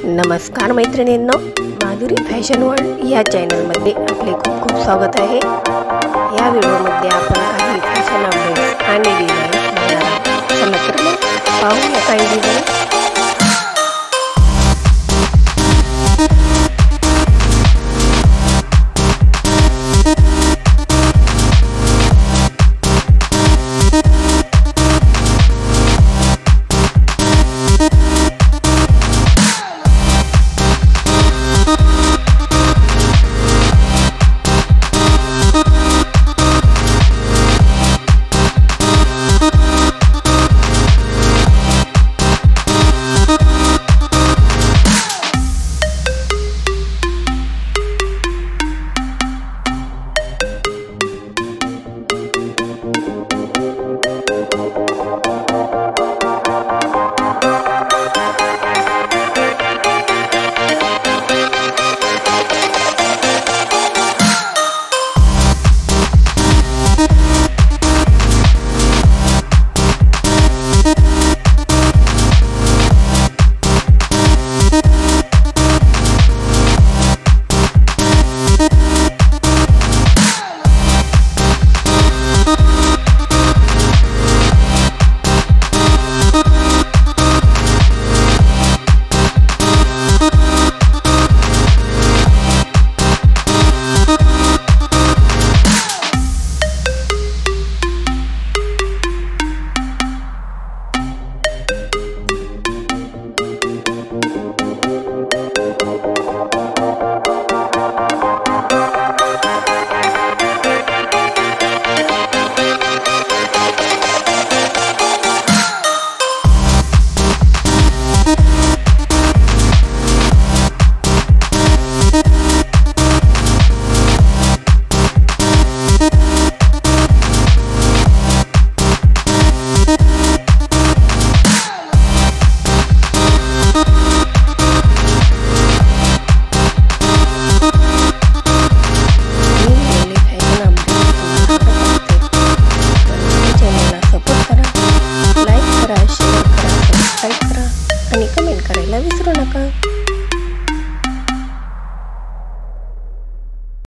नमस्कार मैत्रिणींनो, Madhuri fashion world या चॅनलमध्ये आपले खूप खूप स्वागत आहे। या व्हिडिओमध्ये आपण काही फॅशन अपडेट्स आणि डिझाईन बघणार आहोत। चला तर मग पाहूया काही डिझाईन।